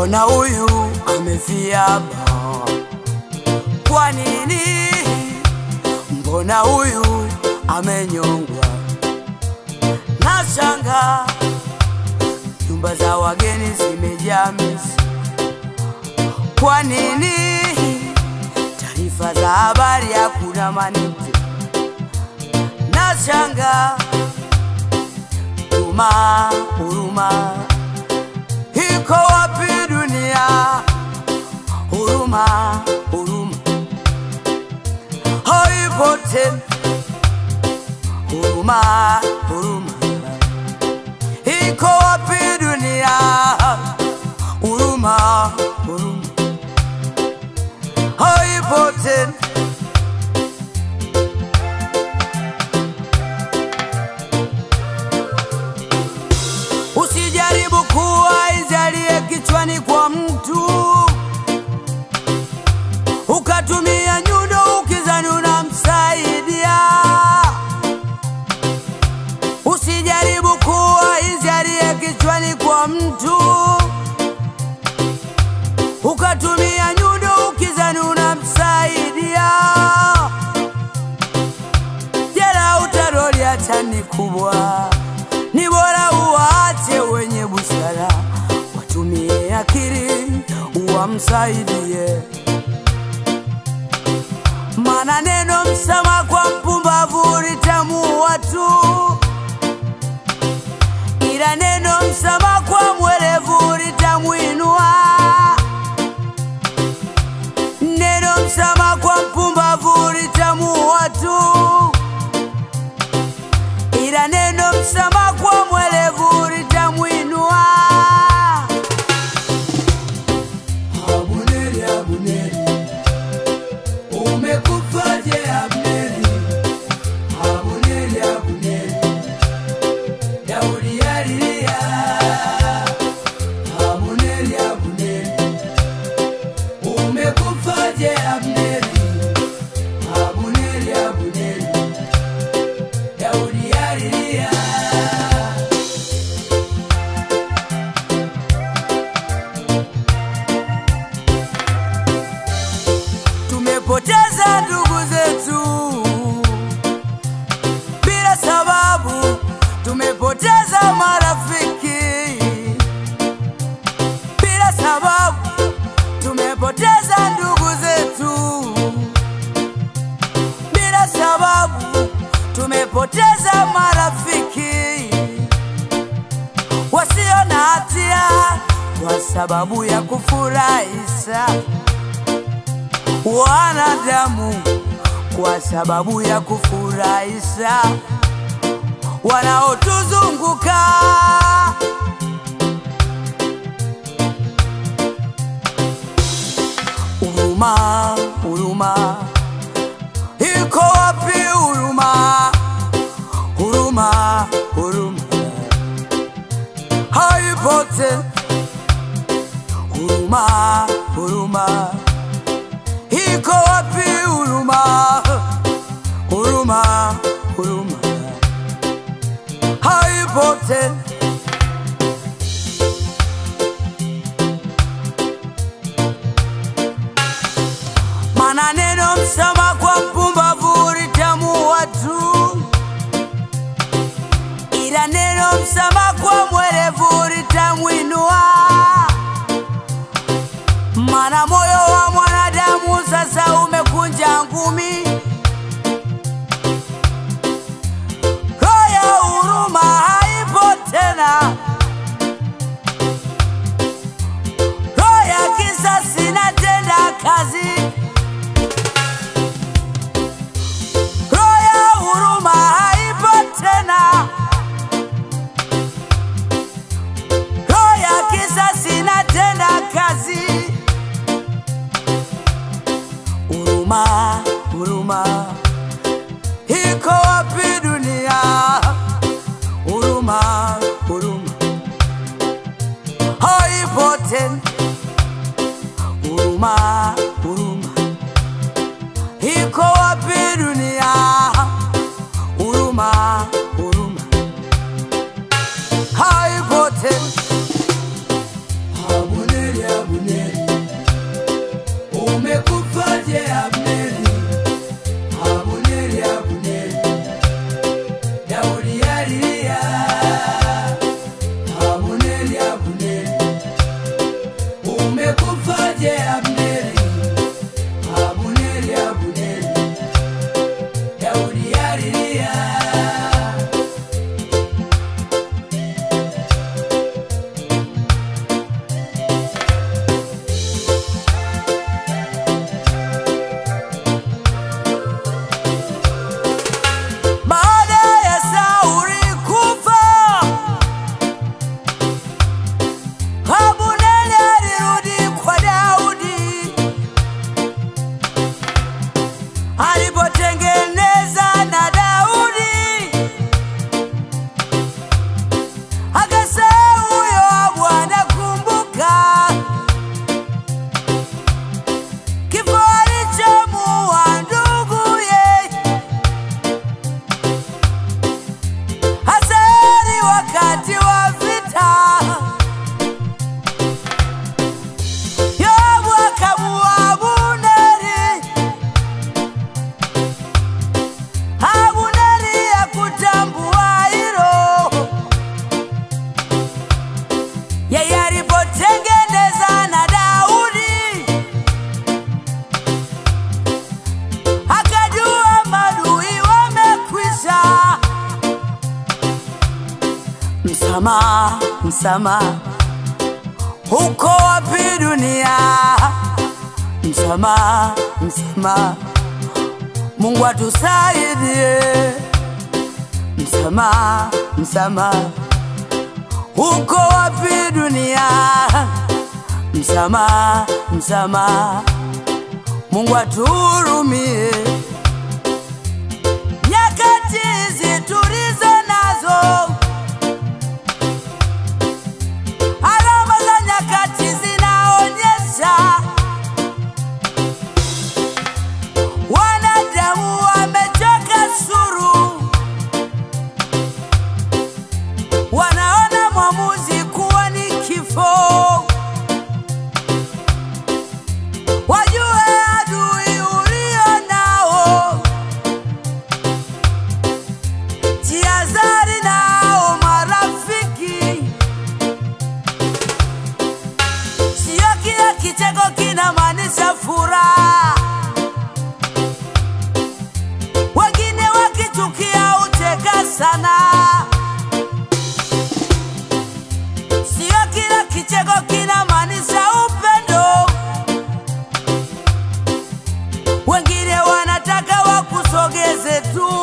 mbona huyu amefiaba? Kwa nini? Mbona huyu amenyongwa? Nashanga nyumba za wageni zimejaa mizi. Kwa nini? Taarifa za habari hakuna manite. Nashanga huruma iko wapi dunia? Huruma haipo tena. Huruma iko wapi dunia? Huruma haipo tena. Usijaribu kuwa izalie kichwani kwa mtu, ukatumia nyundo ukizani unamsaidia. Usijaribu kuwa izalie kichwani kwa mtu, ukatumia nyundo ukizani unamsaidia. Jela utaroli hata ni kubwa, ni bora uache wenye busara watumie akili uwamsaidie. Maana neno msamaha kwa mpumbavu litamuua tu, ila neno msamaha kwa mwerevu litamuinua. Neno msamaha kwa mpumbavu litamuua tu, ila neno msamaha kwa mwerevu litamuinua. Abuneri, Abuneri, umekufaje Abuneri? Abuneri, Abuneri, Daudi alilia. Abuneri, Abuneri, umekufaje Abuneri? Abuneri, Abuneri, Daudi alilia. Tumepoteza ndugu zetu bila sababu, tumepoteza marafiki bila sababu, tumepoteza ndugu zetu bila sababu, tumepoteza marafiki wasio na hatia kwa sababu ya kufurahisha wanadamu, kwa sababu ya kufurahisha wanaotuzunguka. Huruma iko wapi? Huruma haipo tena. Huruma iko wapi? Huruma haipo tena. Maana neno msamaha kwa mpumbavu litamuua tu, ila neno msamaha kwa mwerevu litamuinua. Maana moyo Msamaha, msamaha, uko wapi dunia? Msamaha, msamaha, Mungu atusaidie. Msamaha, msamaha, uko wapi dunia? Msamaha, msamaha, Mungu atuhurumie. Nyakati hizi tulizo nazo, alama za nyakati zinaonyesha wanadamu wamechoka suru, wanaona mwamuzi kuwa ni kifo. Wajue adui ulio nao, jihadhari nao marafiki. Sio kila kicheko kinamaanisha furaha, wengine wakichukia ucheka sana. Sio kila kicheko kinamaanisha upendo, wengine wanataka wakusogeze tu.